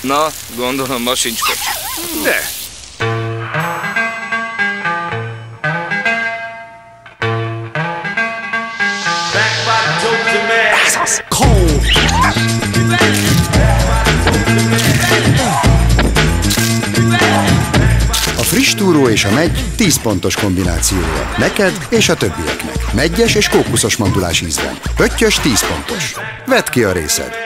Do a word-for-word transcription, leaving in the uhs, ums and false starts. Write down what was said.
Na, gondolom ma sincs kocsi. De. Ez az. Cold. A friss túró és a megy tíz pontos kombinációja. Neked és a többieknek. Meggyes és kókuszos mandulás ízben. Pöttyös tíz pontos. Vedd ki a részed!